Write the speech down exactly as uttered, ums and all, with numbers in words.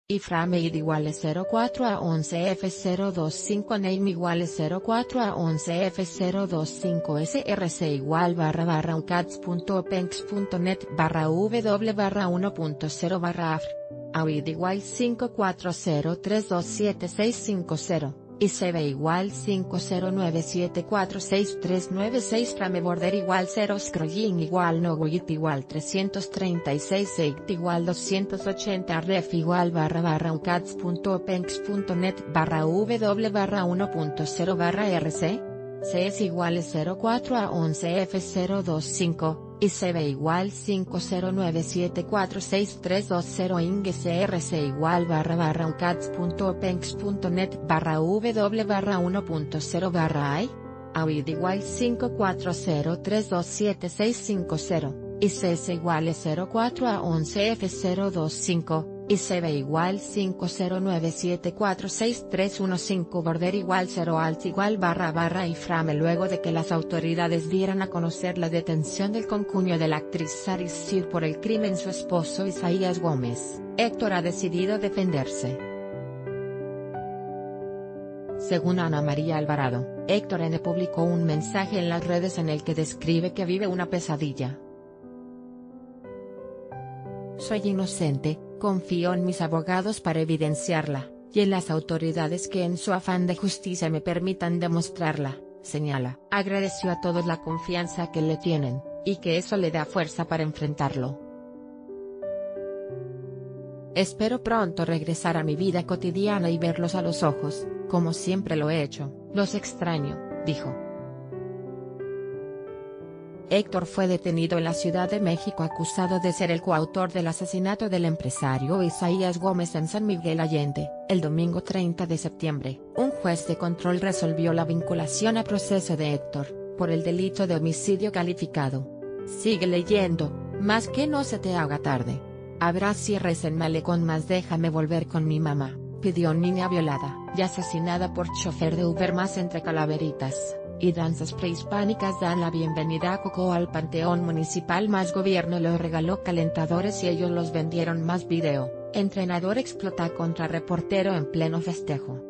Iframe id iguales cero cuatro a once F cero dos cinco name iguales cero cuatro a once F cero dos cinco src igual barra barra ucats.openx.net barra w barra uno punto cero barra afr. Aid igual cinco cuatro cero tres dos siete seis cinco cero. Y C B igual cinco cero nueve siete cuatro seis tres nueve seis frame border igual cero scrolling igual no width igual trescientos treinta y seis eight igual doscientos ochenta ref igual barra barra ucats.openx.net barra w barra uno punto cero barra rc. Cs iguales cero cuatro a once F cero dos cinco. Y C B igual cinco cero nueve siete cuatro seis tres dos cero ing crc igual barra barra ucats.openx.net barra w barra uno punto cero barra i. Aid igual cinco cuatro cero tres dos siete seis cinco cero. Y cs iguales cero cuatro a once F cero dos cinco. Y C B igual cinco cero nueve siete cuatro seis tres uno cinco border igual cero alt igual barra barra y frame. Luego de que las autoridades dieran a conocer la detención del concuño de la actriz Saris Sir por el crimen su esposo Isaías Gómez, Héctor ha decidido defenderse. Según Ana María Alvarado, Héctor N. publicó un mensaje en las redes en el que describe que vive una pesadilla. Soy inocente, confío en mis abogados para evidenciarla, y en las autoridades que en su afán de justicia me permitan demostrarla, señala. Agradeció a todos la confianza que le tienen, y que eso le da fuerza para enfrentarlo. Espero pronto regresar a mi vida cotidiana y verlos a los ojos, como siempre lo he hecho. Los extraño, dijo. Héctor fue detenido en la Ciudad de México acusado de ser el coautor del asesinato del empresario Isaías Gómez en San Miguel Allende. El domingo treinta de septiembre, un juez de control resolvió la vinculación a proceso de Héctor, por el delito de homicidio calificado. Sigue leyendo, más que no se te haga tarde. Habrá cierres en Malecón más déjame volver con mi mamá, pidió niña violada y asesinada por chofer de Uber más entre calaveritas y danzas prehispánicas dan la bienvenida a Coco al Panteón Municipal más gobierno le regaló calentadores y ellos los vendieron más video, entrenador explota contra reportero en pleno festejo.